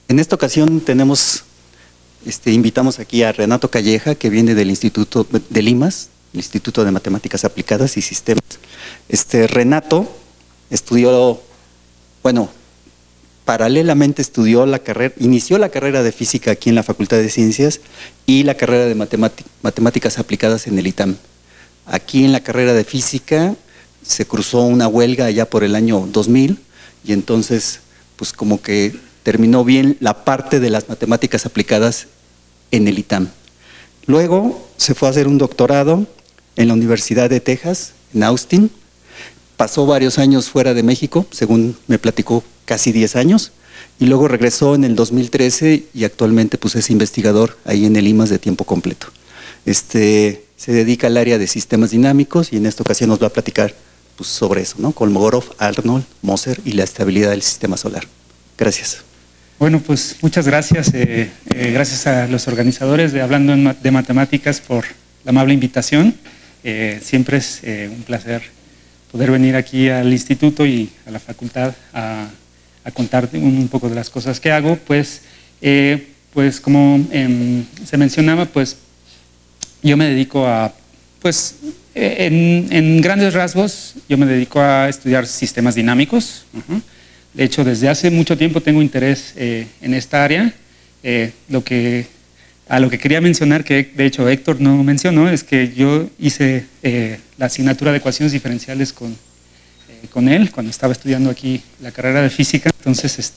En esta ocasión invitamos aquí a Renato Calleja, que viene del Instituto de Limas, el Instituto de Matemáticas Aplicadas y Sistemas. Renato estudió, bueno, paralelamente estudió inició la carrera de física aquí en la Facultad de Ciencias y la carrera de matemáticas aplicadas en el ITAM. Aquí en la carrera de física se cruzó una huelga allá por el año 2000 y entonces pues como que terminó bien la parte de las matemáticas aplicadas en el ITAM. Luego se fue a hacer un doctorado en la Universidad de Texas, en Austin. Pasó varios años fuera de México, según me platicó, casi 10 años, y luego regresó en el 2013 y actualmente pues es investigador ahí en el IMAS de tiempo completo. Se dedica al área de sistemas dinámicos y en esta ocasión nos va a platicar pues, sobre eso, ¿no? Kolmogorov, Arnold, Moser y la estabilidad del sistema solar. Gracias. Bueno, pues muchas gracias. Gracias a los organizadores de Hablando de Matemáticas por la amable invitación. Siempre es un placer poder venir aquí al instituto y a la facultad a contar un poco de las cosas que hago. Pues como se mencionaba, pues yo me dedico a, pues en grandes rasgos, yo me dedico a estudiar sistemas dinámicos. De hecho, desde hace mucho tiempo tengo interés en esta área. A lo que quería mencionar, que de hecho Héctor no mencionó, es que yo hice la asignatura de ecuaciones diferenciales con él cuando estaba estudiando aquí la carrera de física. Entonces,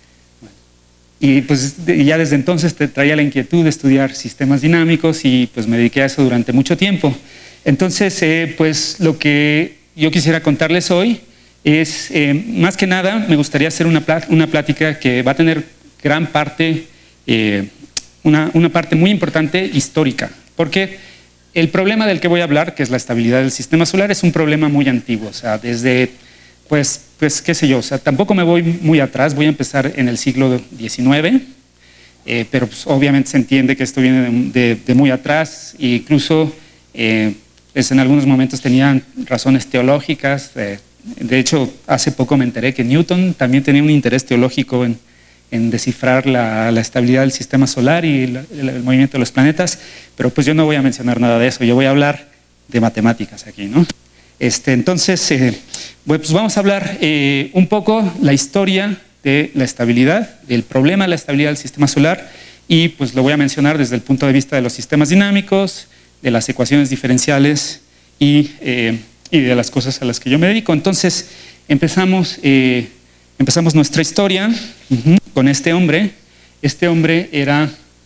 y pues ya desde entonces traía la inquietud de estudiar sistemas dinámicos y pues me dediqué a eso durante mucho tiempo. Entonces, pues lo que yo quisiera contarles hoy es, más que nada, me gustaría hacer una plática que va a tener gran parte, una parte muy importante histórica, porque el problema del que voy a hablar, que es la estabilidad del sistema solar, es un problema muy antiguo, o sea, desde, pues qué sé yo, o sea, tampoco me voy muy atrás, voy a empezar en el siglo XIX, pero pues, obviamente se entiende que esto viene de muy atrás, e incluso pues, en algunos momentos tenían razones teológicas. De hecho, hace poco me enteré que Newton también tenía un interés teológico en descifrar la estabilidad del sistema solar y el movimiento de los planetas, pero pues yo no voy a mencionar nada de eso, yo voy a hablar de matemáticas aquí, ¿no? Entonces, pues vamos a hablar un poco la historia de la estabilidad, del problema de la estabilidad del sistema solar, y pues lo voy a mencionar desde el punto de vista de los sistemas dinámicos, de las ecuaciones diferenciales y de las cosas a las que yo me dedico. Entonces, empezamos nuestra historia con este hombre. Este hombre era,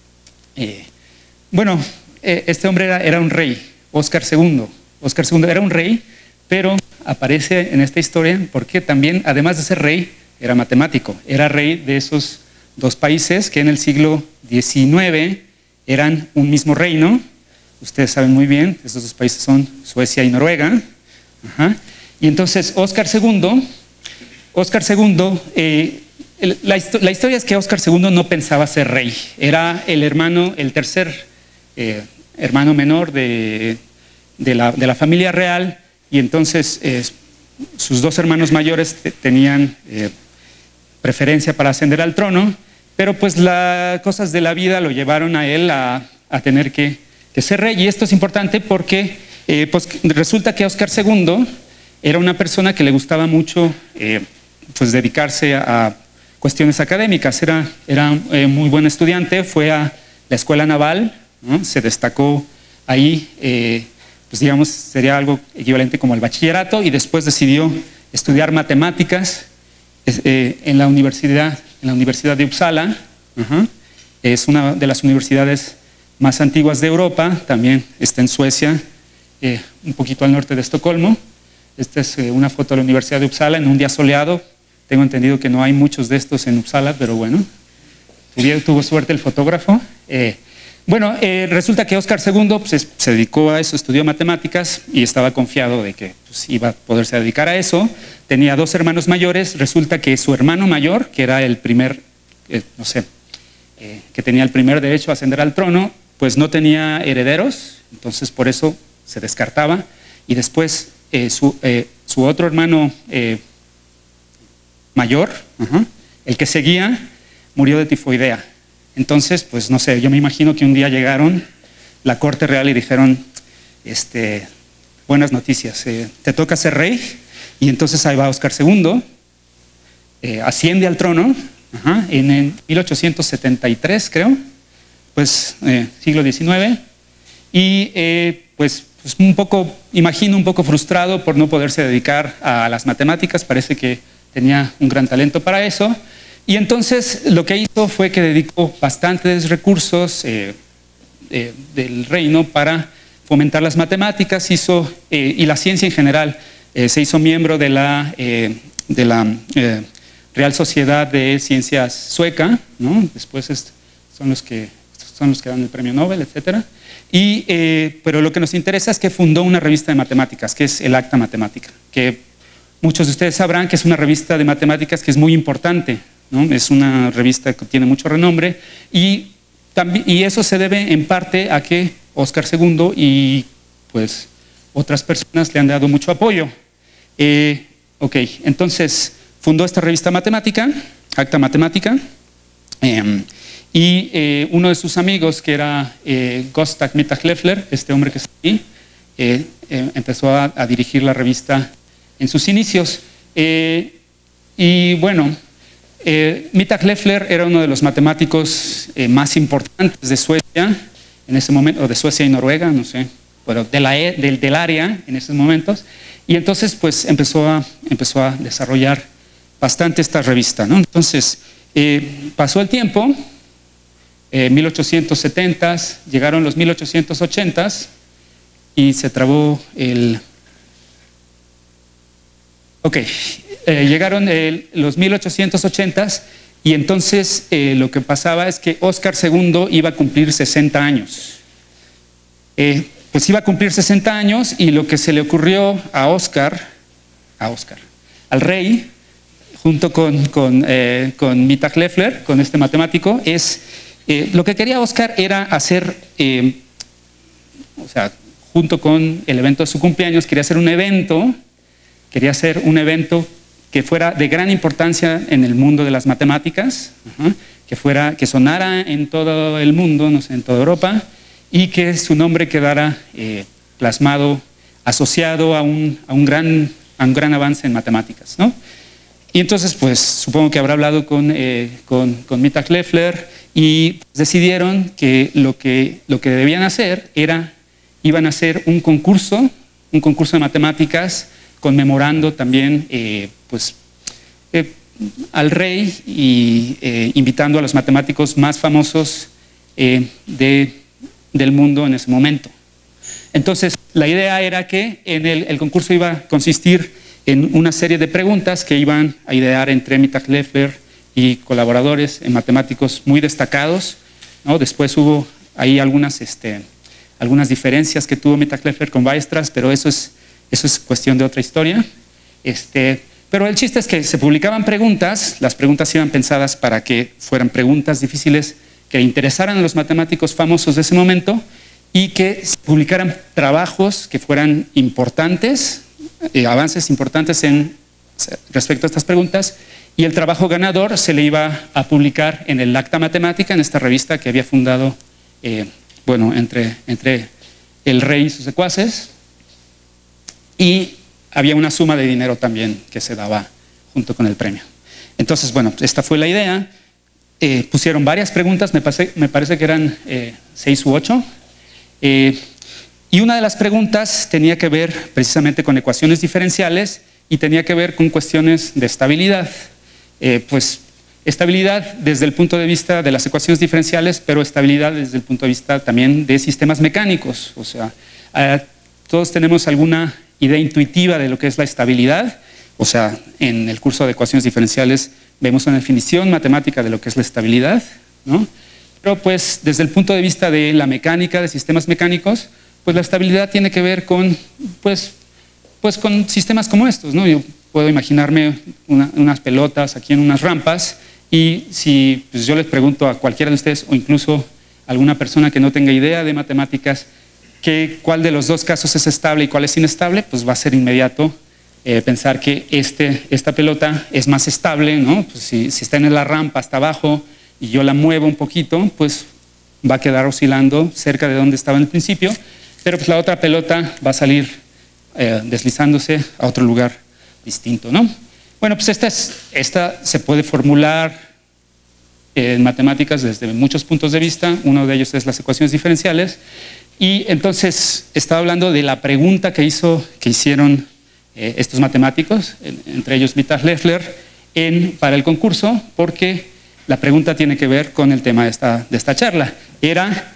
este hombre era un rey, Óscar II. Óscar II era un rey, pero aparece en esta historia porque también, además de ser rey, era matemático. Era rey de esos dos países que en el siglo XIX eran un mismo reino. Ustedes saben muy bien, esos dos países son Suecia y Noruega. Y entonces Óscar II, la historia es que Óscar II no pensaba ser rey, era el tercer hermano menor de la familia real, y entonces sus dos hermanos mayores tenían preferencia para ascender al trono, pero pues las cosas de la vida lo llevaron a él a tener que ser rey. Y esto es importante porque pues resulta que Óscar II era una persona que le gustaba mucho pues dedicarse a cuestiones académicas. Era muy buen estudiante, fue a la escuela naval, ¿no? Se destacó ahí, pues digamos sería algo equivalente como el bachillerato, y después decidió estudiar matemáticas en la universidad de Uppsala. Es una de las universidades más antiguas de Europa, también está en Suecia, un poquito al norte de Estocolmo. Esta es una foto de la Universidad de Uppsala en un día soleado. Tengo entendido que no hay muchos de estos en Uppsala, pero bueno, tuvo suerte el fotógrafo. Resulta que Óscar II pues, se dedicó a eso, estudió matemáticas y estaba confiado de que pues, iba a poderse dedicar a eso. Tenía dos hermanos mayores. Resulta que su hermano mayor, que era el primer, que tenía el primer derecho a ascender al trono, pues no tenía herederos, entonces por eso se descartaba. Y después su otro hermano mayor, el que seguía, murió de tifoidea. Entonces, pues no sé, yo me imagino que un día llegaron la corte real y dijeron, buenas noticias, te toca ser rey, y entonces ahí va Óscar II, asciende al trono, en 1873 creo, pues siglo XIX, y pues un poco, imagino un poco frustrado por no poderse dedicar a las matemáticas, parece que tenía un gran talento para eso, y entonces lo que hizo fue que dedicó bastantes recursos del reino para fomentar las matemáticas, y la ciencia en general. Se hizo miembro de la Real Sociedad de Ciencias sueca, ¿no? Después son los que dan el premio Nobel, etc. Pero lo que nos interesa es que fundó una revista de matemáticas, que es el Acta Matemática, que muchos de ustedes sabrán que es una revista de matemáticas que es muy importante, ¿no? Es una revista que tiene mucho renombre, y eso se debe en parte a que Óscar II y pues otras personas le han dado mucho apoyo. Entonces fundó esta revista matemática, Acta Matemática, y uno de sus amigos, que era Gustav Mittag-Leffler, este hombre que está aquí, empezó a dirigir la revista en sus inicios. Y bueno, Mittag-Leffler era uno de los matemáticos más importantes de Suecia en ese momento, o de Suecia y Noruega, no sé, pero del área en esos momentos, y entonces pues empezó a desarrollar bastante esta revista, ¿no? Entonces pasó el tiempo, 1870s, llegaron los 1880s y se trabó llegaron los 1880s, y entonces lo que pasaba es que Óscar II iba a cumplir 60 años. Pues iba a cumplir 60 años, y lo que se le ocurrió a Óscar, al rey, junto con Mittag-Leffler, con este matemático, lo que quería Óscar era hacer, junto con el evento de su cumpleaños, quería hacer un evento que fuera de gran importancia en el mundo de las matemáticas, que sonara en todo el mundo, no sé, en toda Europa, y que su nombre quedara plasmado, asociado a un gran avance en matemáticas, ¿no? Y entonces, pues, supongo que habrá hablado con Mittag-Leffler, y decidieron que lo que debían hacer iban a hacer un concurso de matemáticas, conmemorando también al rey, y invitando a los matemáticos más famosos del mundo en ese momento. Entonces, la idea era que el concurso iba a consistir en una serie de preguntas que iban a idear entre Mittag-Leffler y colaboradores matemáticos muy destacados, ¿no? Después hubo ahí algunas diferencias que tuvo Mittag-Leffler con Weierstrass, pero eso es cuestión de otra historia. Pero el chiste es que se publicaban preguntas, las preguntas iban pensadas para que fueran preguntas difíciles que interesaran a los matemáticos famosos de ese momento, y que se publicaran trabajos que fueran importantes, avances importantes respecto a estas preguntas, y el trabajo ganador se le iba a publicar en el Acta Matemática, en esta revista que había fundado entre el rey y sus secuaces, y había una suma de dinero también que se daba junto con el premio. Entonces, bueno, esta fue la idea. Pusieron varias preguntas, me parece que eran 6 u 8, y una de las preguntas tenía que ver precisamente con ecuaciones diferenciales, y tenía que ver con cuestiones de estabilidad. Pues estabilidad desde el punto de vista de las ecuaciones diferenciales, pero estabilidad desde el punto de vista también de sistemas mecánicos. O sea, todos tenemos alguna idea intuitiva de lo que es la estabilidad. O sea, en el curso de ecuaciones diferenciales vemos una definición matemática de lo que es la estabilidad, ¿no? Pero pues desde el punto de vista de la mecánica, de sistemas mecánicos, pues la estabilidad tiene que ver con con sistemas como estos, ¿no? Yo puedo imaginarme unas pelotas aquí en unas rampas, y si pues yo les pregunto a cualquiera de ustedes, o incluso a alguna persona que no tenga idea de matemáticas, cuál de los dos casos es estable y cuál es inestable, pues va a ser inmediato pensar que esta pelota es más estable, ¿no? Pues si está en la rampa hasta abajo, y yo la muevo un poquito, pues va a quedar oscilando cerca de donde estaba en el principio, pero pues la otra pelota va a salir deslizándose a otro lugar distinto, ¿no? Bueno, pues esta se puede formular en matemáticas desde muchos puntos de vista. Uno de ellos es las ecuaciones diferenciales, y entonces estaba hablando de la pregunta que hicieron estos matemáticos, entre ellos Vitas Leffler, para el concurso, porque la pregunta tiene que ver con el tema de esta charla. Era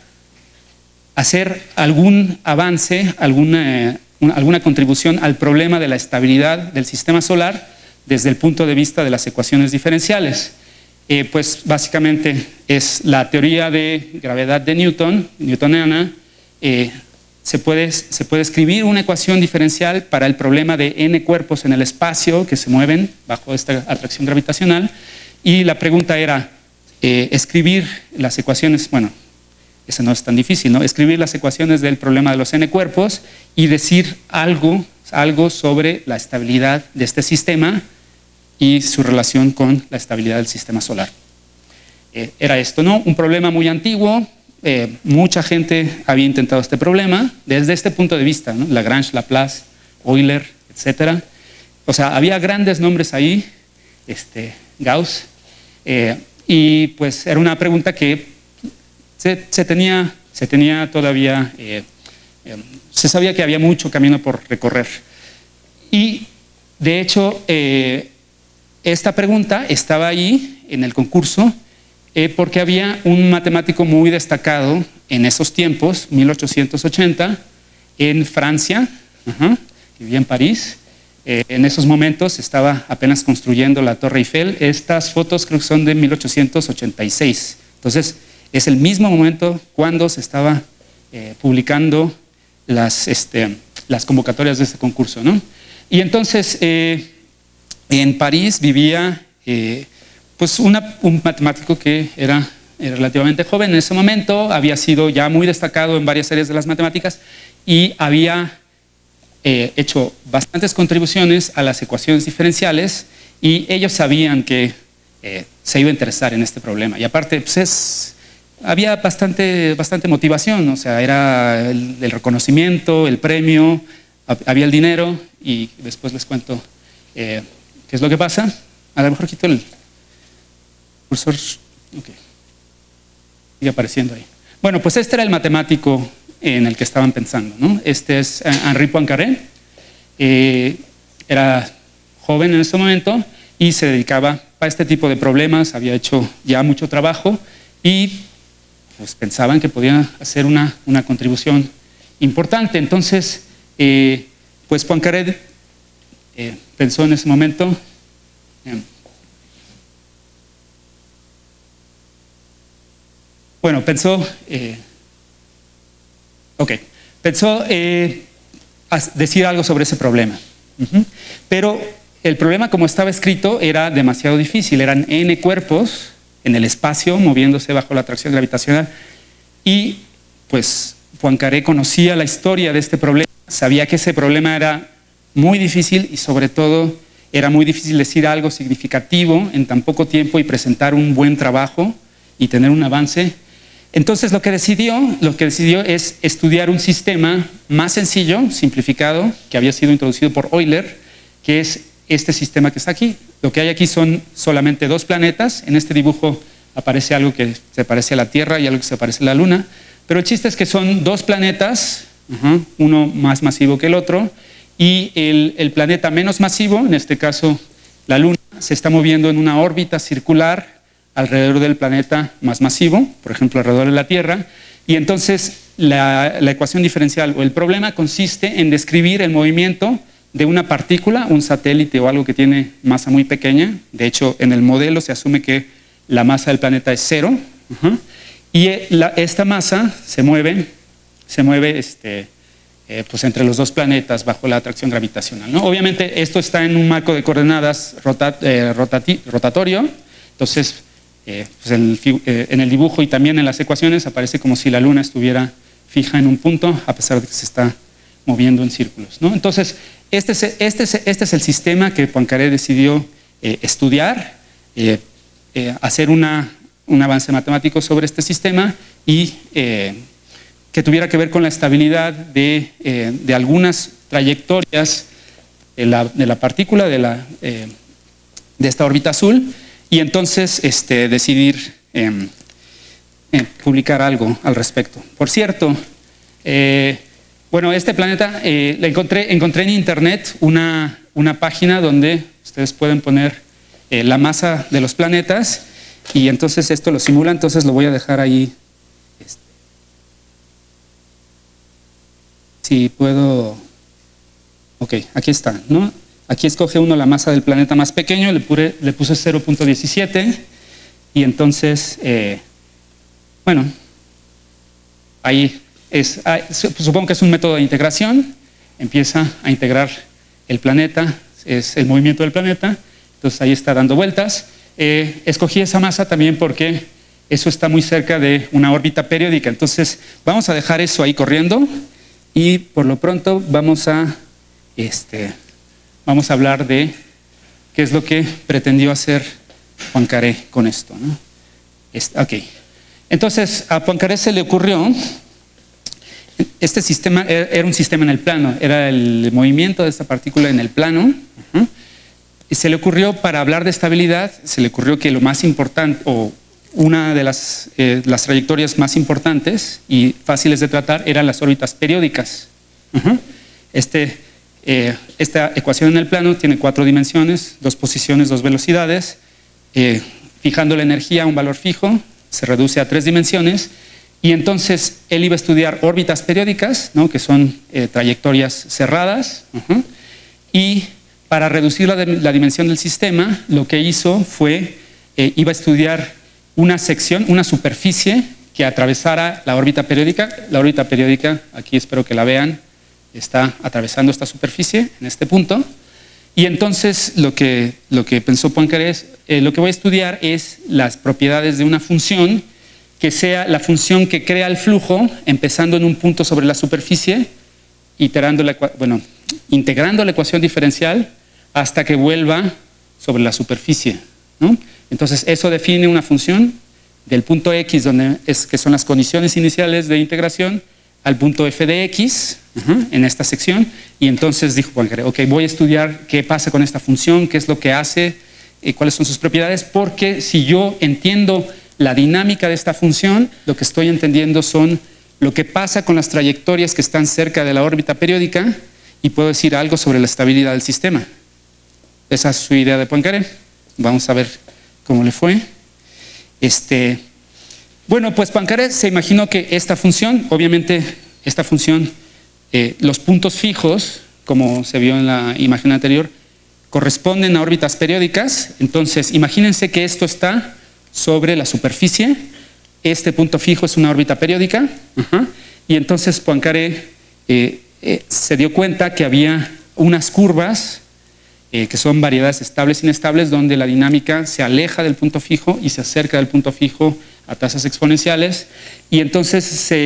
hacer algún avance, alguna contribución al problema de la estabilidad del sistema solar desde el punto de vista de las ecuaciones diferenciales. Pues básicamente es la teoría de gravedad de newtoniana. Se puede escribir una ecuación diferencial para el problema de n cuerpos en el espacio que se mueven bajo esta atracción gravitacional, y la pregunta era escribir las ecuaciones, bueno, eso no es tan difícil, ¿no? Escribir las ecuaciones del problema de los n cuerpos y decir algo sobre la estabilidad de este sistema y su relación con la estabilidad del sistema solar. Era esto, ¿no? Un problema muy antiguo. Mucha gente había intentado este problema desde este punto de vista, ¿no? Lagrange, Laplace, Euler, etcétera. O sea, había grandes nombres ahí, Gauss, y pues era una pregunta que se tenía todavía, se sabía que había mucho camino por recorrer. Y de hecho, esta pregunta estaba ahí en el concurso, porque había un matemático muy destacado en esos tiempos, 1880, en Francia, que vivía en París. En esos momentos estaba apenas construyendo la Torre Eiffel. Estas fotos creo que son de 1886. Entonces, es el mismo momento cuando se estaba publicando las convocatorias de este concurso, ¿no? Y entonces, en París vivía pues un matemático que era relativamente joven en ese momento, había sido ya muy destacado en varias áreas de las matemáticas y había hecho bastantes contribuciones a las ecuaciones diferenciales, y ellos sabían que se iba a interesar en este problema. Y aparte, pues había bastante motivación, o sea, era el reconocimiento, el premio, había el dinero, y después les cuento qué es lo que pasa. A lo mejor quito el cursor, ok, sigue apareciendo ahí. Bueno, pues este era el matemático en el que estaban pensando, ¿no? Este es Henri Poincaré. Era joven en ese momento y se dedicaba a este tipo de problemas, había hecho ya mucho trabajo y pues pensaban que podían hacer una contribución importante. Entonces, pues Poincaré pensó en ese momento, pensó decir algo sobre ese problema. Pero el problema, como estaba escrito, era demasiado difícil. Eran n cuerpos en el espacio moviéndose bajo la atracción gravitacional, y pues Poincaré conocía la historia de este problema, sabía que ese problema era muy difícil y sobre todo era muy difícil decir algo significativo en tan poco tiempo y presentar un buen trabajo y tener un avance. Entonces lo que decidió es estudiar un sistema más sencillo, simplificado, que había sido introducido por Euler, que es este sistema que está aquí. Lo que hay aquí son solamente dos planetas. En este dibujo aparece algo que se parece a la Tierra y algo que se parece a la Luna, pero el chiste es que son dos planetas, uno más masivo que el otro, y el planeta menos masivo, en este caso la Luna, se está moviendo en una órbita circular alrededor del planeta más masivo, por ejemplo alrededor de la Tierra, y entonces la ecuación diferencial o el problema consiste en describir el movimiento de una partícula, un satélite o algo que tiene masa muy pequeña. De hecho, en el modelo se asume que la masa del planeta es 0, y esta masa se mueve pues entre los dos planetas bajo la atracción gravitacional, ¿no? Obviamente esto está en un marco de coordenadas rotatorio, entonces pues en el dibujo y también en las ecuaciones aparece como si la Luna estuviera fija en un punto a pesar de que se está moviendo en círculos, ¿no? Entonces este es el sistema que Poincaré decidió estudiar, hacer una un avance matemático sobre este sistema y que tuviera que ver con la estabilidad de algunas trayectorias de la partícula de esta órbita azul, y entonces decidir publicar algo al respecto. Por cierto, bueno, este planeta, encontré en internet una página donde ustedes pueden poner la masa de los planetas, y entonces esto lo simula. Entonces lo voy a dejar ahí. Si puedo. Ok, aquí está, ¿no? Aquí escoge uno la masa del planeta más pequeño, le puse 0.17, y entonces, bueno, ahí supongo que es un método de integración. Empieza a integrar el planeta, es el movimiento del planeta, entonces ahí está dando vueltas. Escogí esa masa también porque eso está muy cerca de una órbita periódica, entonces vamos a dejar eso ahí corriendo, y por lo pronto vamos a hablar de qué es lo que pretendió hacer Poincaré con esto, ¿no? Ok. Entonces, a Poincaré se le ocurrió, este sistema era un sistema en el plano, era el movimiento de esta partícula en el plano, y se le ocurrió, para hablar de estabilidad, se le ocurrió que lo más importante, o una de las trayectorias más importantes y fáciles de tratar, eran las órbitas periódicas. Esta ecuación en el plano tiene 4 dimensiones, 2 posiciones, 2 velocidades. Fijando la energía a un valor fijo, se reduce a 3 dimensiones, y entonces él iba a estudiar órbitas periódicas, ¿no? Que son trayectorias cerradas, y para reducir la dimensión del sistema, lo que hizo fue, iba a estudiar una sección, una superficie que atravesara la órbita periódica. La órbita periódica, aquí espero que la vean, está atravesando esta superficie en este punto, y entonces lo que pensó Poincaré es, lo que voy a estudiar es las propiedades de una función que sea la función que crea el flujo, empezando en un punto sobre la superficie, integrando la ecuación diferencial hasta que vuelva sobre la superficie, ¿no? Entonces eso define una función del punto X, que son las condiciones iniciales de integración, al punto f de x, en esta sección, y entonces dijo Poincaré, ok, voy a estudiar qué pasa con esta función, qué es lo que hace, cuáles son sus propiedades, porque si yo entiendo la dinámica de esta función, lo que estoy entendiendo son lo que pasa con las trayectorias que están cerca de la órbita periódica, y puedo decir algo sobre la estabilidad del sistema. Esa es su idea de Poincaré. Vamos a ver cómo le fue. Bueno, pues Poincaré se imaginó que esta función, obviamente esta función, los puntos fijos, como se vio en la imagen anterior, corresponden a órbitas periódicas. Entonces, imagínense que esto está sobre la superficie, este punto fijo es una órbita periódica, y entonces Poincaré se dio cuenta que había unas curvas que son variedades estables e inestables, donde la dinámica se aleja del punto fijo y se acerca del punto fijo a tasas exponenciales, y entonces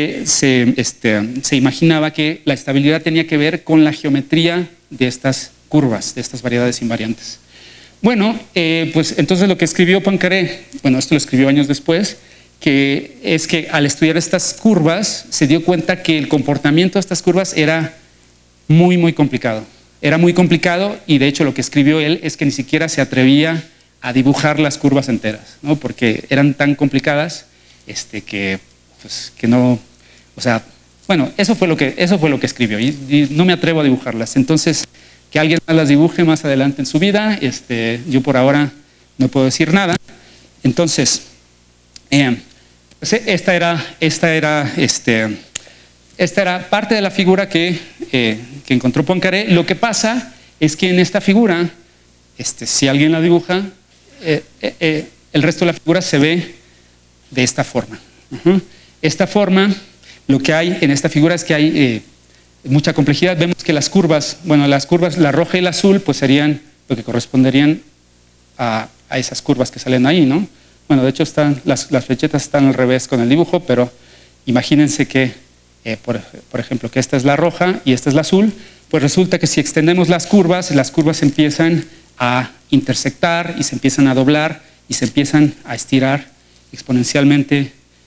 se imaginaba que la estabilidad tenía que ver con la geometría de estas curvas, de estas variedades invariantes. Bueno, pues entonces lo que escribió Poincaré, bueno, esto lo escribió años después, que es que al estudiar estas curvas se dio cuenta que el comportamiento de estas curvas era muy, muy complicado. Era muy complicado, y de hecho lo que escribió él es que ni siquiera se atrevía a dibujar las curvas enteras, ¿no? Porque eran tan complicadas que no, o sea, bueno, eso fue lo que escribió, y no me atrevo a dibujarlas. Entonces, que alguien más las dibuje más adelante en su vida, yo por ahora no puedo decir nada. Entonces, esta era parte de la figura que encontró Poincaré. Lo que pasa es que en esta figura, si alguien la dibuja, el resto de la figura se ve de esta forma. Esta forma, lo que hay en esta figura es que hay mucha complejidad. Vemos que las curvas, la roja y la azul, pues serían lo que corresponderían a esas curvas que salen ahí, ¿no? Bueno, de hecho las flechetas están al revés con el dibujo, pero imagínense que, por ejemplo, que esta es la roja y esta es la azul. Pues resulta que si extendemos las curvas empiezan a intersectar y se empiezan a doblar y se empiezan a estirar exponencialmente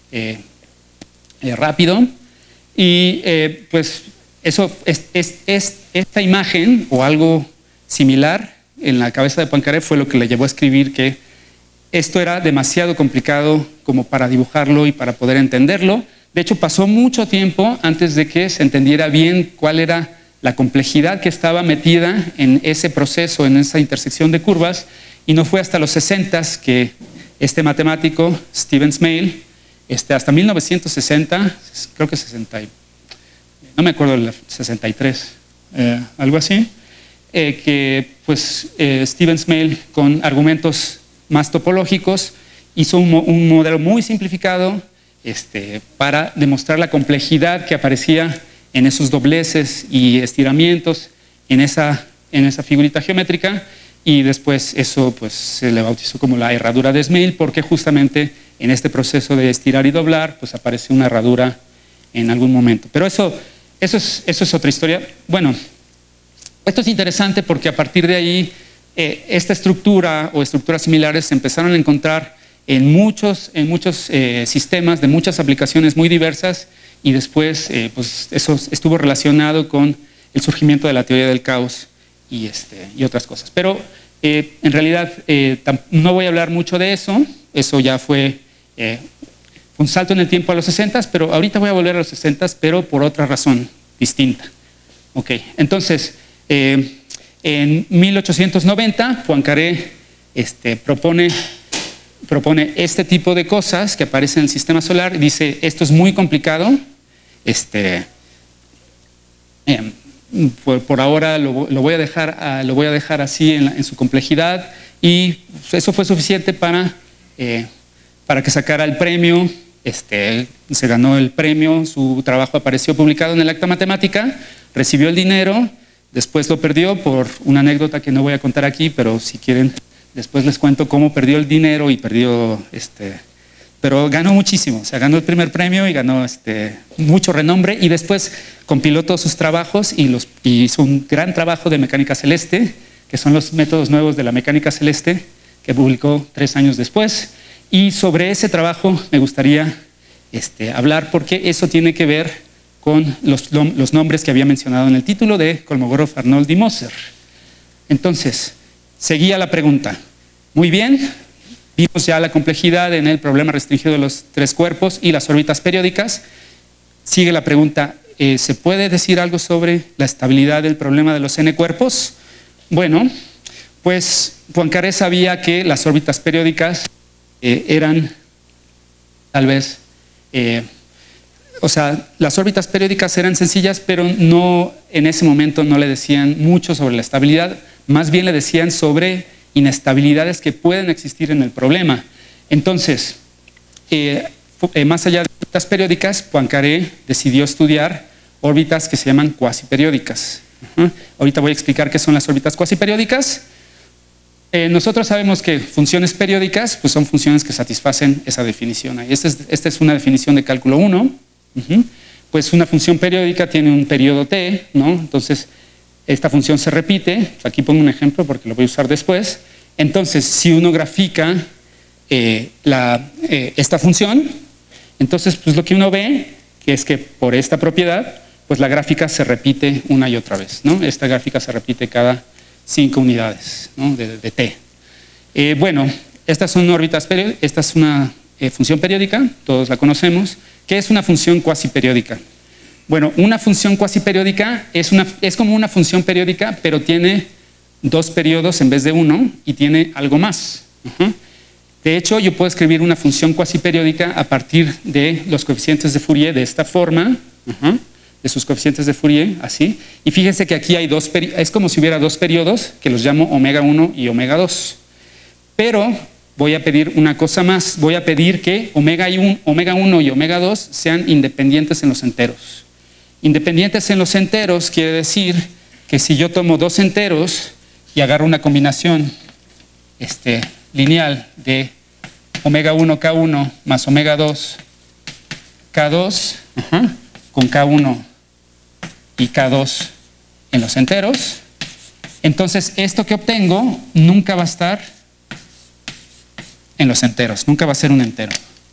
rápido. Y pues eso esta imagen o algo similar en la cabeza de Poincaré fue lo que le llevó a escribir que esto era demasiado complicado como para dibujarlo y para poder entenderlo. De hecho, pasó mucho tiempo antes de que se entendiera bien cuál era la complejidad que estaba metida en ese proceso, en esa intersección de curvas, y no fue hasta los 60s que este matemático, Stephen Smale, hasta 1960, creo que 60, no me acuerdo, 63, algo así, que pues Stephen Smale, con argumentos más topológicos, hizo un modelo muy simplificado para demostrar la complejidad que aparecía en esos dobleces y estiramientos en esa figurita geométrica, y después eso pues se le bautizó como la herradura de Smale, porque justamente en este proceso de estirar y doblar pues aparece una herradura en algún momento. Pero eso es otra historia. Bueno, esto es interesante porque a partir de ahí esta estructura o estructuras similares se empezaron a encontrar en muchos sistemas de muchas aplicaciones muy diversas, y después pues eso estuvo relacionado con el surgimiento de la teoría del caos y otras cosas. Pero en realidad no voy a hablar mucho de eso. Eso ya fue un salto en el tiempo a los 60s, pero ahorita voy a volver a los 60s, pero por otra razón distinta. Ok, entonces en 1890 Poincaré propone este tipo de cosas que aparecen en el sistema solar, y dice: esto es muy complicado, por ahora lo voy a dejar así en su complejidad, y eso fue suficiente para que sacara el premio. Se ganó el premio, su trabajo apareció publicado en el Acta Matemática, recibió el dinero, después lo perdió por una anécdota que no voy a contar aquí, pero si quieren después les cuento cómo perdió el dinero y perdió, pero ganó muchísimo. O sea, ganó el primer premio y ganó mucho renombre, y después compiló todos sus trabajos y hizo un gran trabajo de mecánica celeste, que son los métodos nuevos de la mecánica celeste, que publicó 3 años después. Y sobre ese trabajo me gustaría hablar, porque eso tiene que ver con los nombres que había mencionado en el título de Kolmogorov, Arnold y Moser. Entonces, seguía la pregunta. Muy bien, vimos ya la complejidad en el problema restringido de los 3 cuerpos y las órbitas periódicas. Sigue la pregunta, ¿se puede decir algo sobre la estabilidad del problema de los n cuerpos? Bueno, pues Poincaré sabía que las órbitas periódicas eran tal vez, o sea, las órbitas periódicas eran sencillas, pero no, en ese momento no le decían mucho sobre la estabilidad, más bien le decían sobre inestabilidades que pueden existir en el problema. Entonces, más allá de órbitas periódicas, Poincaré decidió estudiar órbitas que se llaman cuasiperiódicas. Ahorita voy a explicar qué son las órbitas cuasiperiódicas. Nosotros sabemos que funciones periódicas pues son funciones que satisfacen esa definición. Esta es una definición de cálculo 1. Pues una función periódica tiene un periodo t, ¿no? Entonces esta función se repite. Aquí pongo un ejemplo porque lo voy a usar después. Entonces, si uno grafica esta función, entonces pues lo que uno ve que es que por esta propiedad pues la gráfica se repite una y otra vez, ¿no? Esta gráfica se repite cada 5 unidades, ¿no? de t. Bueno, estas son órbitas periódicas. Esta es una función periódica, todos la conocemos. ¿Qué es una función cuasiperiódica? Bueno, una función cuasiperiódica es como una función periódica, pero tiene 2 periodos en vez de 1 y tiene algo más. De hecho, yo puedo escribir una función cuasiperiódica a partir de los coeficientes de Fourier de esta forma, de sus coeficientes de Fourier, así. Y fíjense que aquí hay es como si hubiera 2 periodos que los llamo omega 1 y omega 2. Pero voy a pedir una cosa más, voy a pedir que omega 1 y omega 2 sean independientes en los enteros. Independientes en los enteros quiere decir que si yo tomo 2 enteros y agarro una combinación lineal de omega 1 K1 más omega 2 K2 con K1 y K2 en los enteros, entonces esto que obtengo nunca va a estar en los enteros, nunca va a ser un entero.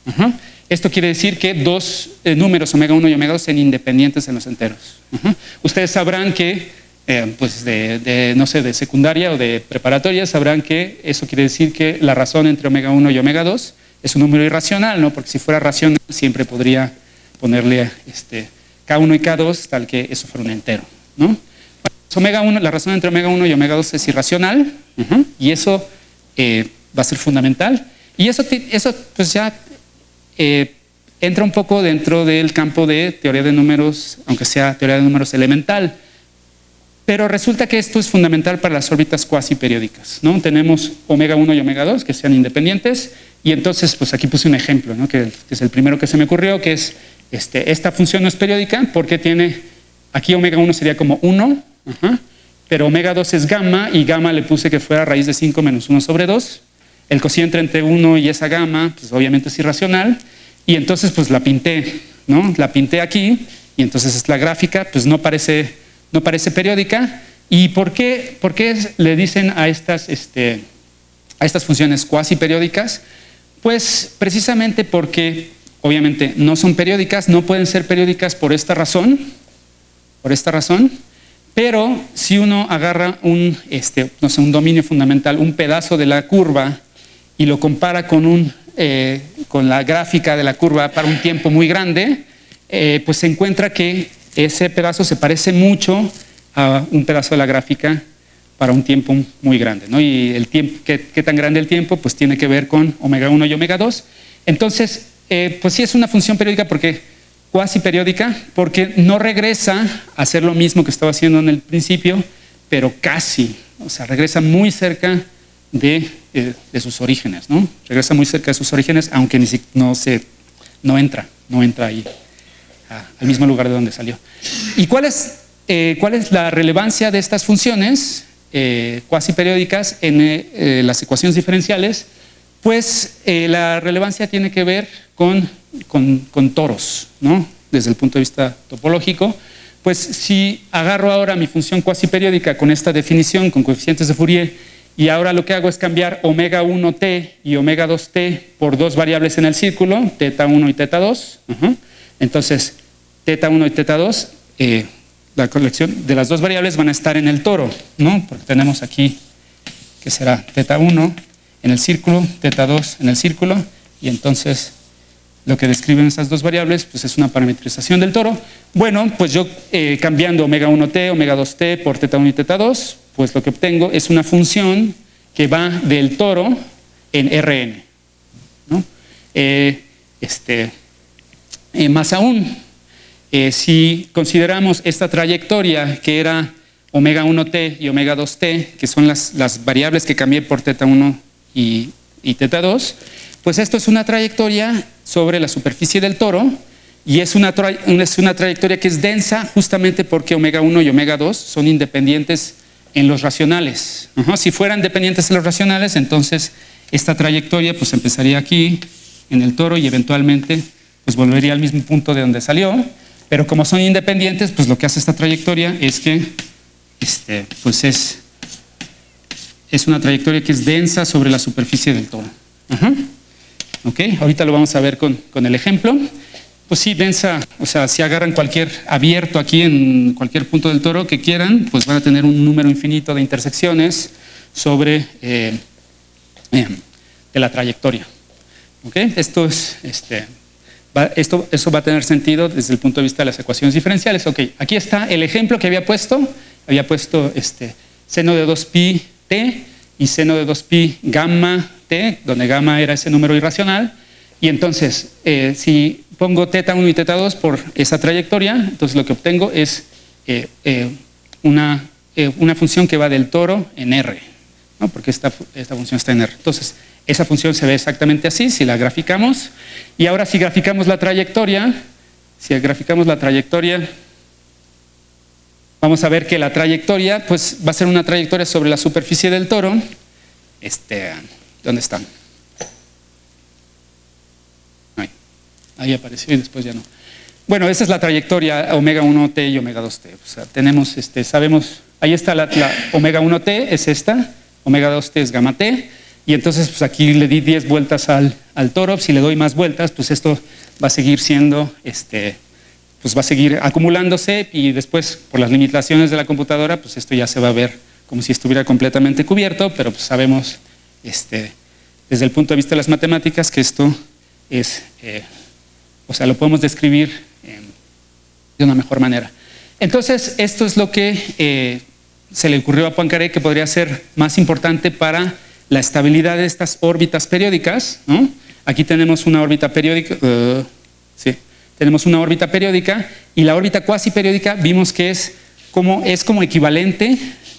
Esto quiere decir que dos números, omega 1 y omega 2, sean independientes en los enteros. Ustedes sabrán que, pues no sé, de secundaria o de preparatoria, sabrán que eso quiere decir que la razón entre omega 1 y omega 2 es un número irracional, ¿no? Porque si fuera racional siempre podría ponerle K1 y K2 tal que eso fuera un entero, ¿no? Omega 1, la razón entre omega 1 y omega 2 es irracional, y eso va a ser fundamental. Y eso pues ya entra un poco dentro del campo de teoría de números, aunque sea teoría de números elemental. Pero resulta que esto es fundamental para las órbitas cuasi periódicas, ¿no? Tenemos omega 1 y omega 2 que sean independientes, y entonces pues aquí puse un ejemplo, ¿no? que es el primero que se me ocurrió, que es esta función no es periódica porque tiene, aquí omega 1 sería como 1, pero omega 2 es gamma, y gamma le puse que fuera raíz de 5 menos 1 sobre 2. El cociente entre 1 y esa gamma, pues obviamente es irracional, y entonces pues la pinté, ¿no? La pinté aquí, y entonces es la gráfica, pues no parece periódica. ¿Y por qué le dicen a estas funciones cuasi periódicas? Pues precisamente porque obviamente no son periódicas, no pueden ser periódicas por esta razón, pero si uno agarra un dominio fundamental, un pedazo de la curva, y lo compara con la gráfica de la curva para un tiempo muy grande, pues se encuentra que ese pedazo se parece mucho a un pedazo de la gráfica para un tiempo muy grande, ¿no? Y el tiempo, ¿qué tan grande el tiempo? Pues tiene que ver con omega 1 y omega 2. Entonces, pues sí es una función periódica cuasi periódica, porque no regresa a hacer lo mismo que estaba haciendo en el principio, pero casi, o sea, regresa muy cerca de sus orígenes, ¿no? Regresa muy cerca de sus orígenes, aunque no entra ahí al mismo lugar de donde salió. ¿Y cuál es la relevancia de estas funciones cuasi periódicas en las ecuaciones diferenciales? Pues la relevancia tiene que ver con toros, ¿no? Desde el punto de vista topológico. Pues si agarro ahora mi función cuasi periódica con esta definición, con coeficientes de Fourier, y ahora lo que hago es cambiar omega 1t y omega 2t por dos variables en el círculo, teta 1 y teta 2. Entonces, teta 1 y teta 2, la colección de las dos variables van a estar en el toro, ¿no? Porque tenemos aquí que será teta 1 en el círculo, teta 2 en el círculo, y entonces lo que describen esas dos variables pues es una parametrización del toro. Bueno, pues yo cambiando omega 1t, omega 2t por teta 1 y teta 2, pues lo que obtengo es una función que va del toro en Rn, ¿no? Más aún, si consideramos esta trayectoria que era omega 1t y omega 2t, que son las variables que cambié por teta 1 y teta 2, pues esto es una trayectoria sobre la superficie del toro, y es una trayectoria que es densa justamente porque omega 1 y omega 2 son independientes en los racionales. Si fueran dependientes en los racionales, entonces esta trayectoria pues empezaría aquí en el toro y eventualmente pues volvería al mismo punto de donde salió, pero como son independientes, pues lo que hace esta trayectoria es que pues es una trayectoria que es densa sobre la superficie del toro. Ok, ahorita lo vamos a ver con el ejemplo. Pues sí, densa, o sea, si agarran cualquier abierto aquí en cualquier punto del toro que quieran, pues van a tener un número infinito de intersecciones sobre de la trayectoria. ¿Ok? Esto va a tener sentido desde el punto de vista de las ecuaciones diferenciales. Ok, aquí está el ejemplo que había puesto seno de 2pi t y seno de 2pi gamma t, donde gamma era ese número irracional. Y entonces, si pongo teta 1 y teta 2 por esa trayectoria, entonces lo que obtengo es una función que va del toro en R, ¿no? Porque esta función está en R. Entonces, esa función se ve exactamente así si la graficamos. Y ahora si graficamos la trayectoria, vamos a ver que la trayectoria pues, va a ser una trayectoria sobre la superficie del toro. ¿Dónde están? Ahí apareció y después ya no. Bueno, esa es la trayectoria omega 1t y omega 2t. O sea, tenemos, sabemos, ahí está la omega 1t, es esta, omega 2t es gamma t, Y entonces pues aquí le di 10 vueltas al toro. Si le doy más vueltas, pues esto va a seguir siendo, pues va a seguir acumulándose, y después por las limitaciones de la computadora, pues esto ya se va a ver como si estuviera completamente cubierto, pero pues sabemos desde el punto de vista de las matemáticas que esto es, o sea, lo podemos describir de una mejor manera. Entonces, esto es lo que se le ocurrió a Poincaré que podría ser más importante para la estabilidad de estas órbitas periódicas, ¿no? Aquí tenemos una órbita periódica, sí, tenemos una órbita periódica, y la órbita cuasi periódica vimos que es como equivalente,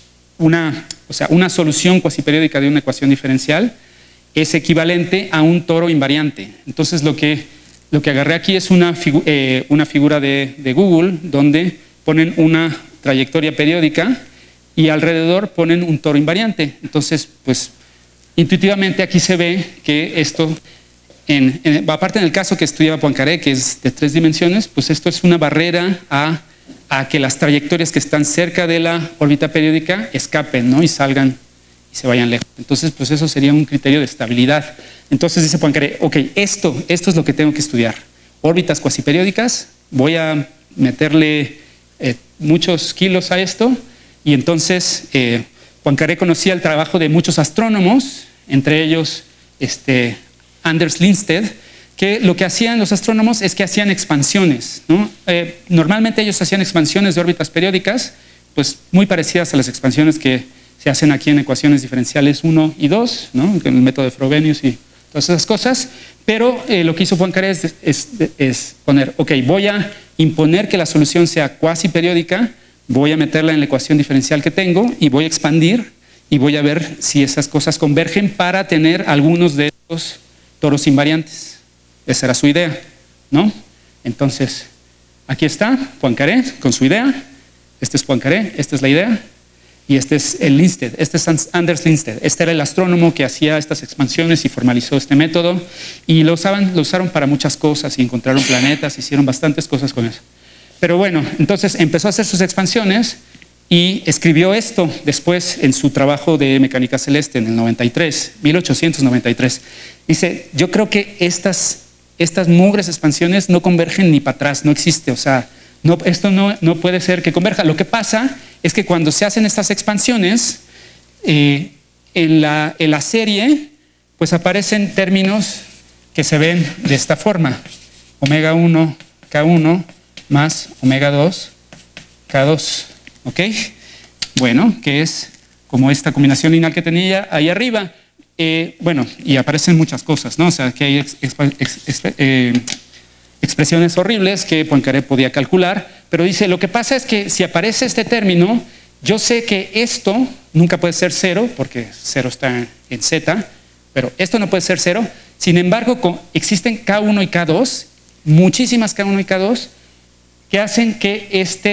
o sea, una solución cuasi periódica de una ecuación diferencial es equivalente a un toro invariante. Entonces lo que agarré aquí es una figura de Google donde ponen una trayectoria periódica y alrededor ponen un toro invariante. Entonces, pues intuitivamente aquí se ve que esto, aparte en el caso que estudiaba Poincaré, que es de 3 dimensiones, pues esto es una barrera a que las trayectorias que están cerca de la órbita periódica escapen, ¿no? Y salgan y se vayan lejos. Entonces, pues eso sería un criterio de estabilidad. Entonces dice Poincaré, ok, esto es lo que tengo que estudiar. Órbitas cuasiperiódicas, voy a meterle muchos kilos a esto, y entonces Poincaré conocía el trabajo de muchos astrónomos, entre ellos Anders Lindstedt, que lo que hacían los astrónomos es que hacían expansiones, ¿no? Normalmente ellos hacían expansiones de órbitas periódicas, pues muy parecidas a las expansiones que se hacen aquí en ecuaciones diferenciales 1 y 2, ¿no? Con el método de Frobenius y todas esas cosas, pero lo que hizo Poincaré es poner, ok, voy a imponer que la solución sea cuasi periódica, voy a meterla en la ecuación diferencial que tengo y voy a expandir y voy a ver si esas cosas convergen para tener algunos de estos toros invariantes. Esa era su idea, ¿no? Entonces, aquí está Poincaré con su idea. Este es Poincaré, esta es la idea, y este es el Lindstedt, este es Anders Lindstedt. Este era el astrónomo que hacía estas expansiones y formalizó este método, y lo usaron para muchas cosas, y encontraron planetas, hicieron bastantes cosas con eso. Pero bueno, entonces empezó a hacer sus expansiones y escribió esto después en su trabajo de mecánica celeste en el 1893. Dice, yo creo que estas mugres expansiones no convergen ni para atrás, no existe, o sea, esto no puede ser que converja. Lo que pasa es que cuando se hacen estas expansiones, en la serie, pues aparecen términos que se ven de esta forma: omega 1 K1 más omega 2 K2, ¿ok? Bueno, que es como esta combinación lineal que tenía ahí arriba. Bueno, y aparecen muchas cosas, ¿no? O sea, que hay expresiones horribles que Poincaré podía calcular, pero dice, lo que pasa es que si aparece este término, yo sé que esto nunca puede ser 0, porque 0 está en Z, pero esto no puede ser 0. Sin embargo, existen K1 y K2, muchísimas K1 y K2, que hacen que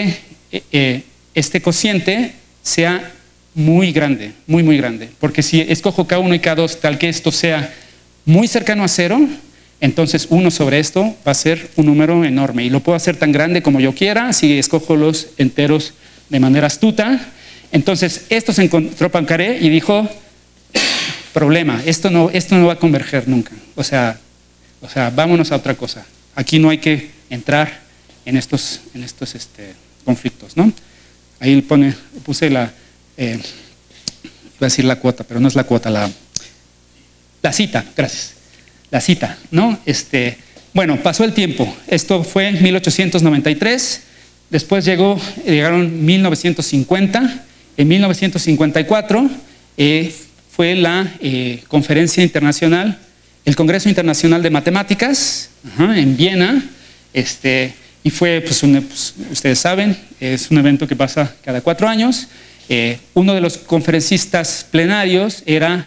este cociente sea muy grande, muy grande, porque si escojo K1 y K2 tal que esto sea muy cercano a 0, entonces 1 sobre esto va a ser un número enorme, y lo puedo hacer tan grande como yo quiera si escojo los enteros de manera astuta. Entonces esto se encontró Poincaré y dijo, problema, esto no va a converger nunca, o sea, vámonos a otra cosa, aquí no hay que entrar en estos conflictos, ¿no? Ahí puse la iba a decir la cuota, pero no es la cuota, la cita, gracias. La cita, ¿no? Bueno, pasó el tiempo. Esto fue en 1893, después llegaron 1950, en 1954 fue la conferencia internacional, el Congreso Internacional de Matemáticas, en Viena, y fue, pues ustedes saben, es un evento que pasa cada 4 años. Uno de los conferencistas plenarios era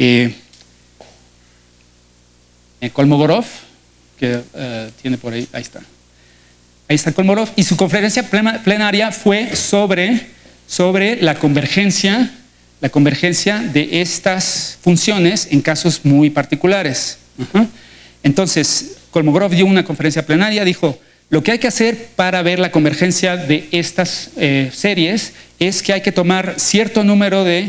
Kolmogorov, que tiene por ahí, ahí está Kolmogorov, y su conferencia plenaria fue sobre la convergencia de estas funciones en casos muy particulares. Entonces, Kolmogorov dio una conferencia plenaria, dijo, lo que hay que hacer para ver la convergencia de estas series es que hay que tomar cierto número de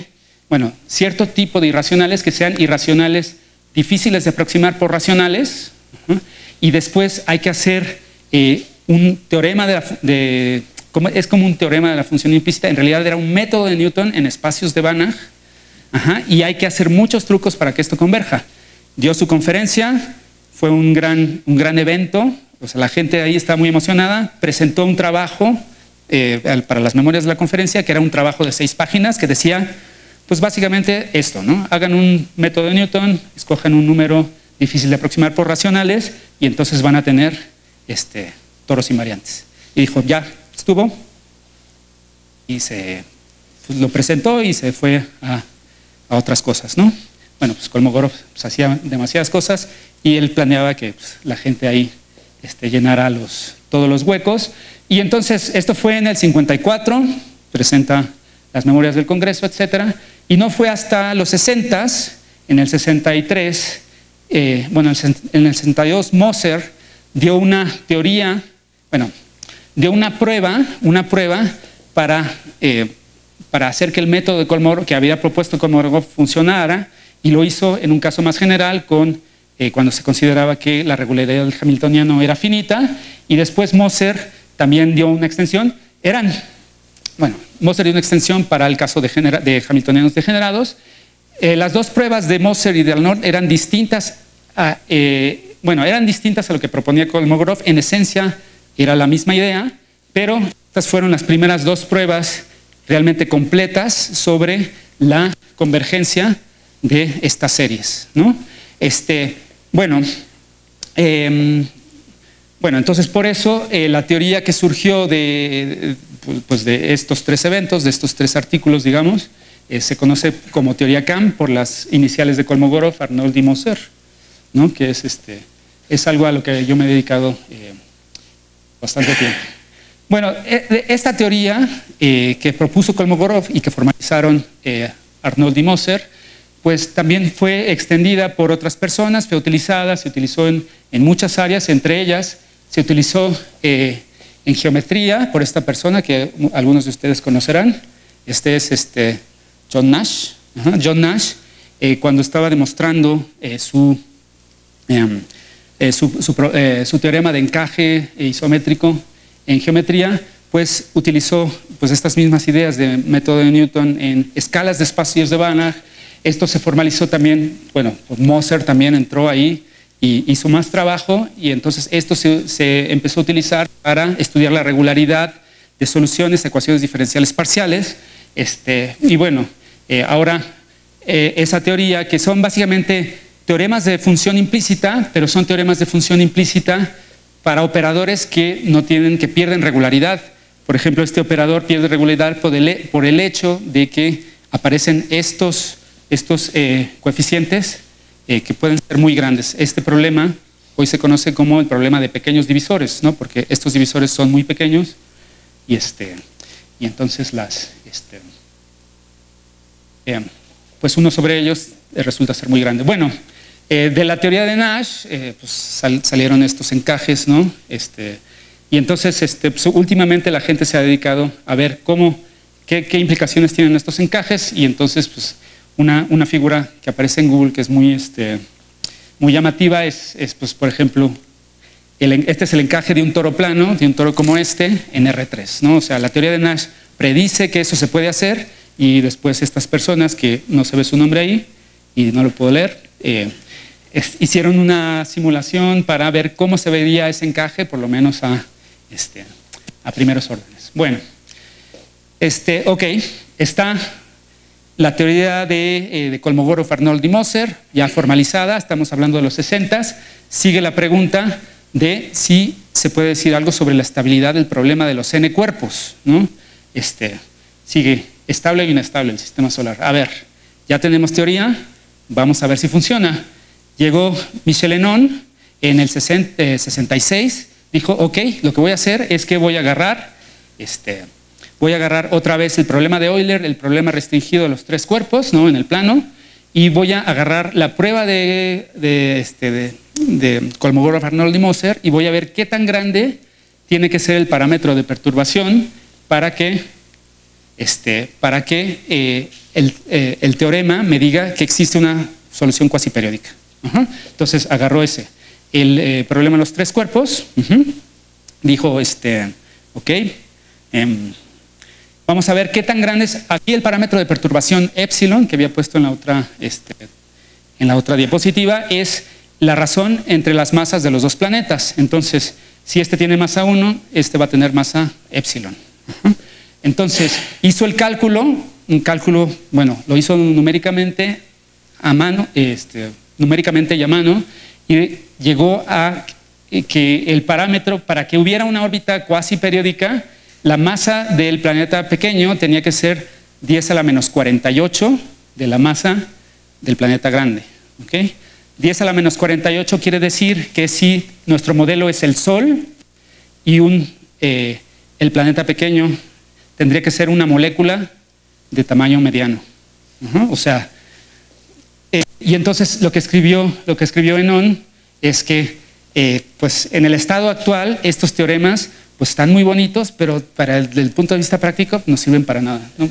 bueno, cierto tipo de irracionales que sean irracionales difíciles de aproximar por racionales, y después hay que hacer un teorema es como un teorema de la función implícita. En realidad era un método de Newton en espacios de Banach, y hay que hacer muchos trucos para que esto converja. Dio su conferencia, fue un gran evento, o sea, la gente ahí estaba muy emocionada, presentó un trabajo para las memorias de la conferencia, que era un trabajo de 6 páginas, que decía, pues básicamente esto, ¿no? Hagan un método de Newton, escojan un número difícil de aproximar por racionales, y entonces van a tener toros invariantes. Y dijo, ya estuvo, y pues lo presentó y se fue a otras cosas, ¿no? Bueno, pues Kolmogorov pues, hacía demasiadas cosas, y él planeaba que pues, la gente ahí llenara todos los huecos. Y entonces esto fue en el 54, presenta las memorias del Congreso, etcétera, y no fue hasta los 60s, en el 63, bueno, en el 62 Moser dio una teoría, bueno, dio una prueba para hacer que el método de Kolmogorov que había propuesto Kolmogorov funcionara, y lo hizo en un caso más general cuando se consideraba que la regularidad del hamiltoniano era finita, y después Moser también dio una extensión. Moser dio una extensión para el caso de hamiltonianos degenerados. Las dos pruebas de Moser y de Arnold eran distintas a lo que proponía Kolmogorov. En esencia era la misma idea, pero estas fueron las primeras 2 pruebas realmente completas sobre la convergencia de estas series, ¿no? Entonces por eso la teoría que surgió de estos 3 eventos, de estos 3 artículos, digamos, se conoce como teoría CAM por las iniciales de Kolmogorov, Arnold y Moser, ¿no? Que es algo a lo que yo me he dedicado bastante tiempo. Bueno, esta teoría que propuso Kolmogorov y que formalizaron Arnold y Moser, pues también fue extendida por otras personas, fue utilizada, se utilizó en muchas áreas, entre ellas se utilizó en geometría por esta persona que algunos de ustedes conocerán. Es John Nash. John Nash, cuando estaba demostrando su teorema de encaje isométrico en geometría, pues utilizó pues, estas mismas ideas de método de Newton en escalas de espacios de Banach. Esto se formalizó también, bueno, pues Moser también entró ahí y hizo más trabajo, y entonces esto se empezó a utilizar para estudiar la regularidad de soluciones a ecuaciones diferenciales parciales. Y bueno, ahora esa teoría, que son básicamente teoremas de función implícita, pero son teoremas de función implícita para operadores que pierden regularidad. Por ejemplo, este operador pierde regularidad por el hecho de que aparecen estos coeficientes que pueden ser muy grandes. Este problema hoy se conoce como el problema de pequeños divisores, ¿no? Porque estos divisores son muy pequeños y entonces pues uno sobre ellos resulta ser muy grande. Bueno, de la teoría de Nash pues salieron estos encajes, ¿no? Y entonces pues últimamente la gente se ha dedicado a ver qué implicaciones tienen estos encajes, y entonces pues una figura que aparece en Google que es muy llamativa es pues, por ejemplo, este es el encaje de un toro plano, de un toro como en R3, ¿no? O sea, la teoría de Nash predice que eso se puede hacer, y después estas personas, que no se ve su nombre ahí y no lo puedo leer, hicieron una simulación para ver cómo se vería ese encaje, por lo menos a primeros órdenes. Bueno, ok, está la teoría de Kolmogorov, Arnold y Moser, ya formalizada, estamos hablando de los 60s. Sigue la pregunta de si se puede decir algo sobre la estabilidad del problema de los n cuerpos, ¿no? Sigue estable e inestable el sistema solar. A ver, ya tenemos teoría, vamos a ver si funciona. Llegó Michel Hénon en el 66, dijo, ok, lo que voy a hacer es que voy a agarrar otra vez el problema de Euler, el problema restringido de los 3 cuerpos, ¿no? En el plano, y voy a agarrar la prueba de Kolmogorov, Arnold y Moser, y voy a ver qué tan grande tiene que ser el parámetro de perturbación para que para que el teorema me diga que existe una solución cuasi periódica. Entonces agarró el problema de los tres cuerpos, dijo, ok, vamos a ver qué tan grande es aquí el parámetro de perturbación epsilon que había puesto en la otra diapositiva, es la razón entre las masas de los dos planetas. Entonces, si este tiene masa 1, este va a tener masa epsilon. Entonces, hizo el cálculo, un cálculo, bueno, lo hizo numéricamente a mano, numéricamente y a mano, y llegó a que el parámetro, para que hubiera una órbita cuasi periódica, la masa del planeta pequeño tenía que ser 10 a la menos 48 de la masa del planeta grande. ¿Okay? 10 a la menos 48 quiere decir que si nuestro modelo es el Sol y el planeta pequeño tendría que ser una molécula de tamaño mediano. O sea, y entonces lo que escribió Henon es que pues en el estado actual estos teoremas pues están muy bonitos, pero desde el punto de vista práctico no sirven para nada, ¿no?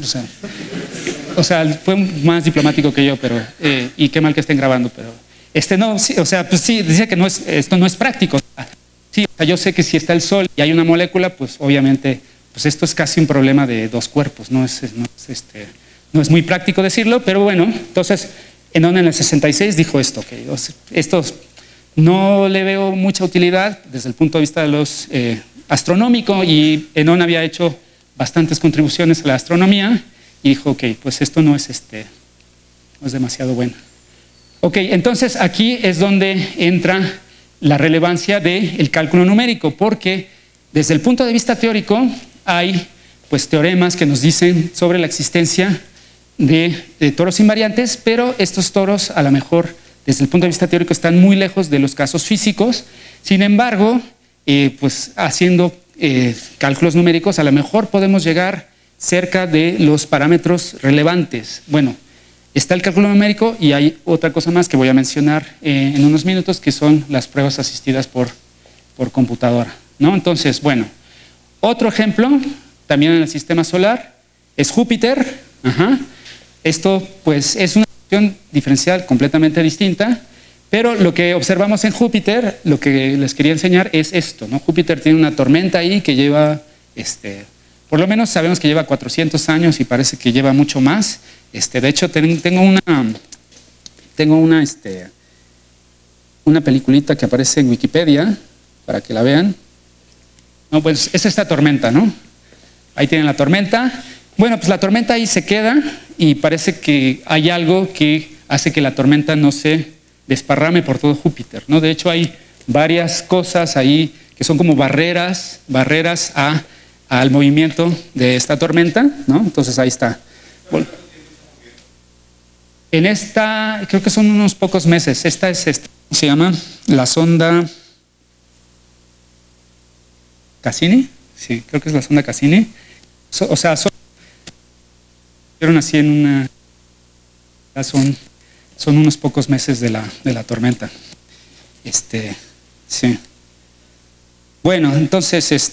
O sea, fue más diplomático que yo, pero y qué mal que estén grabando, pero no, sí, o sea, pues sí, decía que esto no es práctico. Sí, o sea, yo sé que si está el Sol y hay una molécula, pues obviamente, pues esto es casi un problema de dos cuerpos, no es muy práctico decirlo, pero bueno, entonces Henon en el 66 dijo esto, que esto no le veo mucha utilidad desde el punto de vista de los astronómico, y Henon había hecho bastantes contribuciones a la astronomía y dijo, ok, pues esto no es demasiado bueno. Ok, entonces aquí es donde entra la relevancia del cálculo numérico, porque desde el punto de vista teórico hay pues teoremas que nos dicen sobre la existencia de toros invariantes, pero estos toros a lo mejor desde el punto de vista teórico están muy lejos de los casos físicos. Sin embargo, pues haciendo cálculos numéricos a lo mejor podemos llegar cerca de los parámetros relevantes. Bueno, está el cálculo numérico y hay otra cosa más que voy a mencionar en unos minutos, que son las pruebas asistidas por computadora, ¿no? Entonces, bueno, otro ejemplo también en el sistema solar es Júpiter. Esto pues es una función diferencial completamente distinta, pero lo que observamos en Júpiter, lo que les quería enseñar es esto, ¿no? Júpiter tiene una tormenta ahí que lleva, por lo menos sabemos que lleva 400 años y parece que lleva mucho más. De hecho, tengo una peliculita que aparece en Wikipedia para que la vean. No, pues es esta tormenta, ¿no? Ahí tienen la tormenta. Bueno, pues la tormenta ahí se queda y parece que hay algo que hace que la tormenta no se desparrame por todo Júpiter, ¿no? De hecho, hay varias cosas ahí que son como barreras al movimiento de esta tormenta, ¿no? Entonces ahí está. En esta, creo que son unos pocos meses, esta se llama la sonda Cassini, sí, creo que es la sonda Cassini. O sea, son así en una, son unos pocos meses de la tormenta. Sí. Bueno, entonces,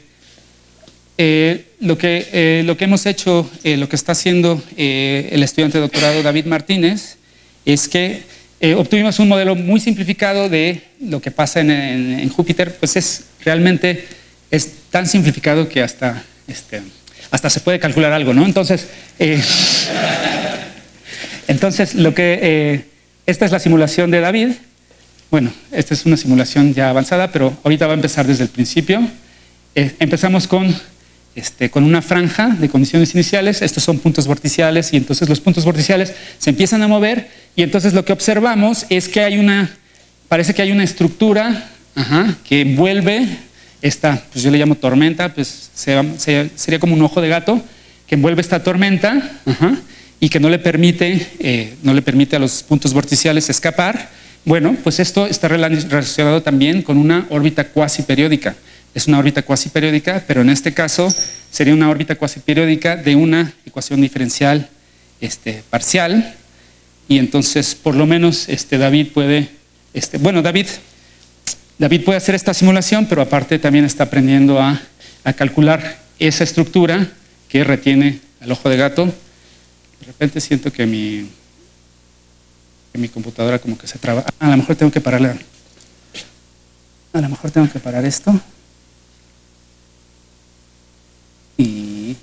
lo que hemos hecho, lo que está haciendo el estudiante de doctorado David Martínez, es que obtuvimos un modelo muy simplificado de lo que pasa en Júpiter. Pues realmente es tan simplificado que hasta se puede calcular algo, ¿no? Entonces, esta es la simulación de David. Bueno, esta es una simulación ya avanzada, pero ahorita va a empezar desde el principio. Empezamos con una franja de condiciones iniciales. Estos son puntos vorticiales, y entonces los puntos vorticiales se empiezan a mover, y entonces lo que observamos es que parece que hay una estructura que envuelve esta, pues yo le llamo tormenta, pues sería como un ojo de gato que envuelve esta tormenta y que no le permite a los puntos vorticiales escapar. Bueno, pues esto está relacionado también con una órbita cuasi periódica. Es una órbita cuasi periódica, pero en este caso sería una órbita cuasi periódica de una ecuación diferencial parcial, y entonces por lo menos David puede, David puede hacer esta simulación, pero aparte también está aprendiendo a calcular esa estructura que retiene al ojo de gato. De repente siento que mi computadora como que se traba. A lo mejor tengo que pararla. A lo mejor tengo que parar esto. Y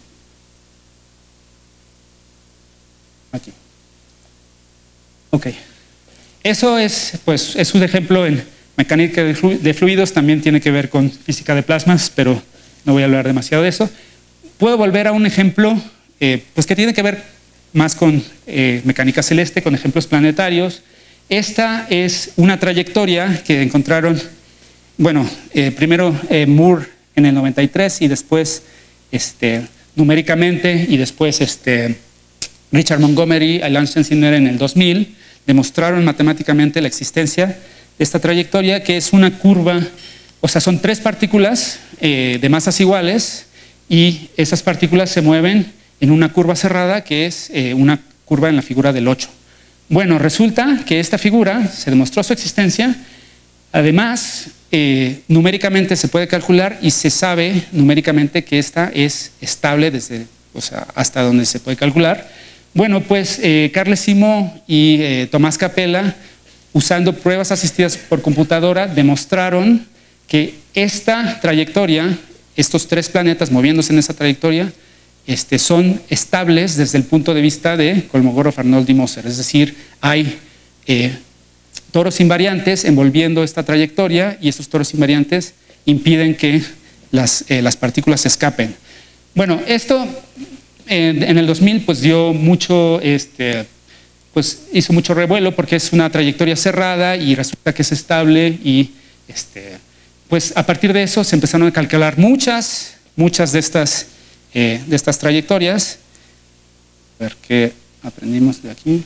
aquí. Ok. Eso es, pues, es un ejemplo en mecánica de fluidos, también tiene que ver con física de plasmas, pero no voy a hablar demasiado de eso. Puedo volver a un ejemplo pues que tiene que ver más con mecánica celeste, con ejemplos planetarios. Esta es una trayectoria que encontraron, bueno, primero Moore en el 93 y después numéricamente, y después Richard Montgomery y Lance Sensiner en el 2000 demostraron matemáticamente la existencia de esta trayectoria, que es una curva, o sea, son tres partículas de masas iguales, y esas partículas se mueven en una curva cerrada, que es una curva en la figura del 8. Bueno, resulta que esta figura se demostró su existencia. Además, numéricamente se puede calcular y se sabe numéricamente que esta es estable desde, o sea, hasta donde se puede calcular. Bueno, pues Carles Simó y Tomás Capella, usando pruebas asistidas por computadora, demostraron que esta trayectoria, estos tres planetas moviéndose en esa trayectoria, son estables desde el punto de vista de Kolmogorov, Arnoldi y Moser. Es decir, hay toros invariantes envolviendo esta trayectoria, y esos toros invariantes impiden que las partículas se escapen. Bueno, esto en el 2000 pues dio mucho, pues hizo mucho revuelo, porque es una trayectoria cerrada y resulta que es estable, y pues a partir de eso se empezaron a calcular muchas de estas trayectorias. A ver qué aprendimos de aquí.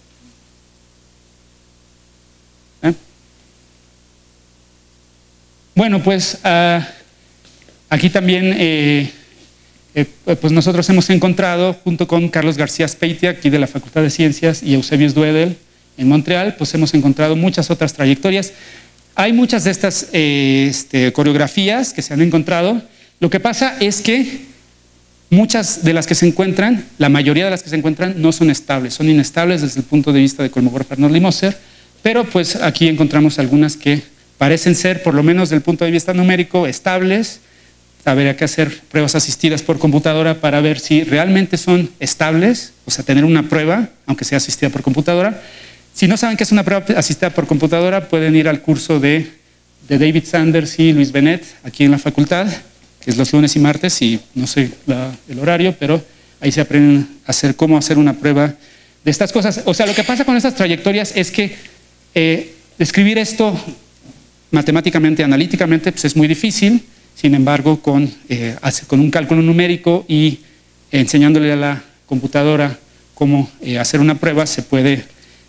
Bueno, pues aquí también pues nosotros hemos encontrado, junto con Carlos García Speitia, aquí de la Facultad de Ciencias, y Eusebius Duedel en Montreal, pues hemos encontrado muchas otras trayectorias. Hay muchas de estas coreografías que se han encontrado. Lo que pasa es que muchas de las que se encuentran, la mayoría de las que se encuentran, no son estables, son inestables desde el punto de vista de Kolmogorov, Arnoldi y Moser, pero pues aquí encontramos algunas que parecen ser, por lo menos desde el punto de vista numérico, estables. Habría que hacer pruebas asistidas por computadora para ver si realmente son estables, o sea, tener una prueba, aunque sea asistida por computadora. Si no saben qué es una prueba asistida por computadora, pueden ir al curso de David Sanders y Luis Benet, aquí en la facultad, que es los lunes y martes, y no sé el horario, pero ahí se aprenden a hacer cómo hacer una prueba de estas cosas. O sea, lo que pasa con estas trayectorias es que describir esto matemáticamente, analíticamente, pues es muy difícil. Sin embargo, con un cálculo numérico y enseñándole a la computadora cómo hacer una prueba, se pueden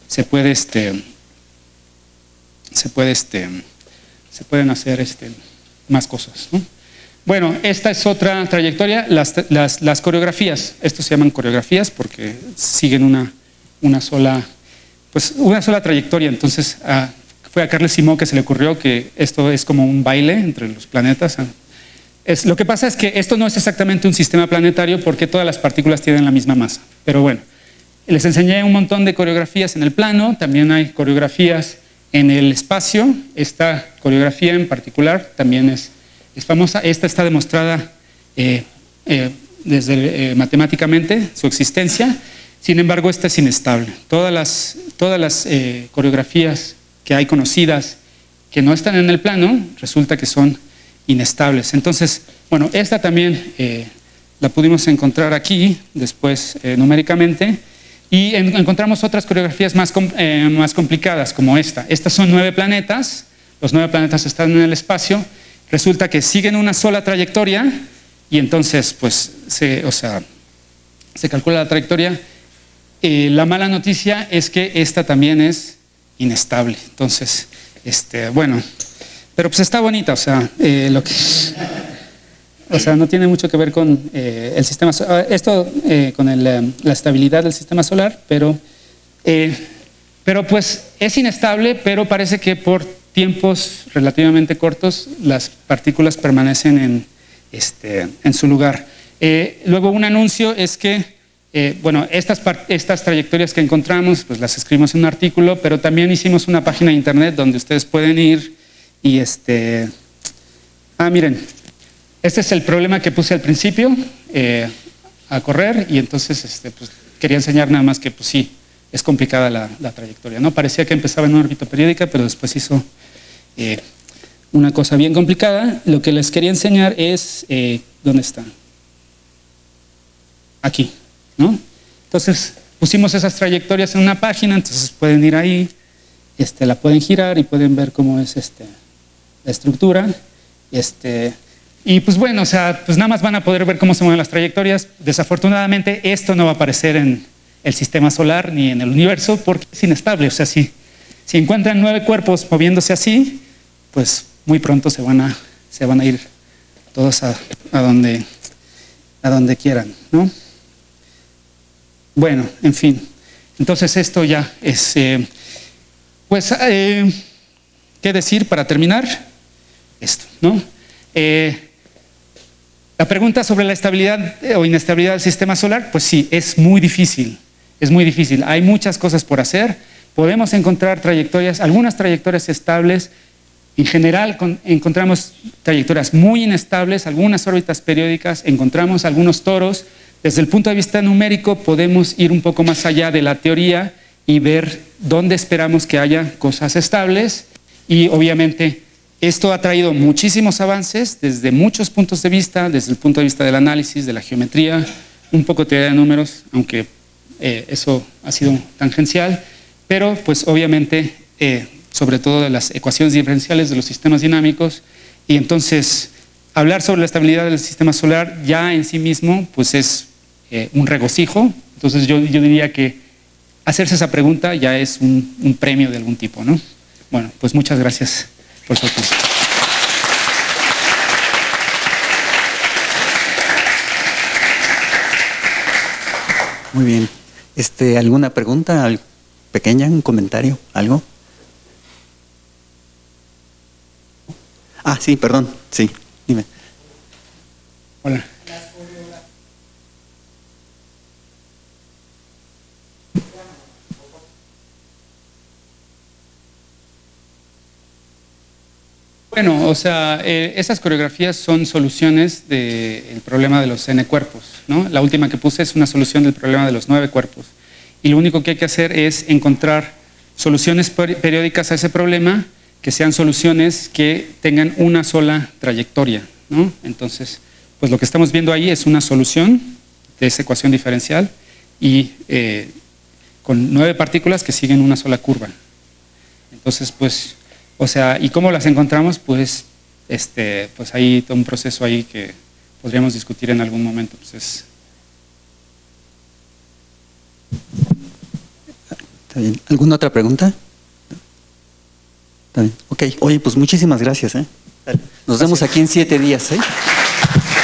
hacer más cosas, ¿no? Bueno, esta es otra trayectoria. Las coreografías, estos se llaman coreografías porque siguen una sola trayectoria. Entonces, fue a Carles Simó que se le ocurrió que esto es como un baile entre los planetas. Lo que pasa es que esto no es exactamente un sistema planetario, porque todas las partículas tienen la misma masa. Pero bueno, les enseñé un montón de coreografías en el plano, también hay coreografías en el espacio. Esta coreografía en particular también es famosa. Esta está demostrada matemáticamente, su existencia. Sin embargo, esta es inestable. Todas las coreografías que hay conocidas que no están en el plano, resulta que son inestables. Entonces, bueno, esta también la pudimos encontrar aquí, después numéricamente, y encontramos otras coreografías más complicadas, como esta. Estas son 9 planetas, los 9 planetas están en el espacio, resulta que siguen una sola trayectoria, y entonces, pues, se calcula la trayectoria. La mala noticia es que esta también es inestable. Entonces, bueno, pero pues está bonita, o sea, no tiene mucho que ver con el sistema solar, con la estabilidad del sistema solar, pero pues es inestable, pero parece que por tiempos relativamente cortos las partículas permanecen en su lugar. Luego un anuncio es que, bueno, estas trayectorias que encontramos, pues las escribimos en un artículo, pero también hicimos una página de internet donde ustedes pueden ir y miren, este es el problema que puse al principio, a correr, y entonces pues, quería enseñar nada más que, pues sí, es complicada la trayectoria, ¿no? Parecía que empezaba en una órbita periódica, pero después hizo una cosa bien complicada. Lo que les quería enseñar es, ¿dónde está? Aquí, ¿no? Entonces pusimos esas trayectorias en una página, entonces pueden ir ahí, la pueden girar y pueden ver cómo es la estructura. Y pues bueno, o sea, pues nada más van a poder ver cómo se mueven las trayectorias. Desafortunadamente esto no va a aparecer en el sistema solar ni en el universo porque es inestable. O sea, si encuentran 9 cuerpos moviéndose así, pues muy pronto se van a ir todos a donde quieran, ¿no? Bueno, en fin. Entonces esto ya es, ¿qué decir para terminar? Esto, ¿no? La pregunta sobre la estabilidad o inestabilidad del sistema solar, pues sí, es muy difícil. Es muy difícil. Hay muchas cosas por hacer. Podemos encontrar trayectorias, algunas trayectorias estables. En general encontramos trayectorias muy inestables, algunas órbitas periódicas, encontramos algunos toros. Desde el punto de vista numérico podemos ir un poco más allá de la teoría y ver dónde esperamos que haya cosas estables. Y obviamente esto ha traído muchísimos avances desde muchos puntos de vista, desde el punto de vista del análisis, de la geometría, un poco de teoría de números, aunque eso ha sido tangencial, pero pues obviamente sobre todo de las ecuaciones diferenciales de los sistemas dinámicos, y entonces hablar sobre la estabilidad del sistema solar ya en sí mismo pues es un regocijo. Entonces yo diría que hacerse esa pregunta ya es un premio de algún tipo, ¿no? Bueno, pues muchas gracias por su atención. Muy bien. ¿Alguna pregunta pequeña, un comentario, algo? Sí, perdón, sí, dime. Hola. Bueno, o sea, esas coreografías son soluciones del problema de los n cuerpos, ¿no? La última que puse es una solución del problema de los 9 cuerpos. Y lo único que hay que hacer es encontrar soluciones periódicas a ese problema, que sean soluciones que tengan una sola trayectoria, ¿no? Entonces, pues lo que estamos viendo ahí es una solución de esa ecuación diferencial y con 9 partículas que siguen una sola curva. Entonces, pues, o sea, ¿y cómo las encontramos? Pues, pues hay todo un proceso ahí que podríamos discutir en algún momento. Pues Está bien. ¿Alguna otra pregunta? Está bien. Ok. Oye, pues muchísimas gracias. Nos vemos aquí en 7 días.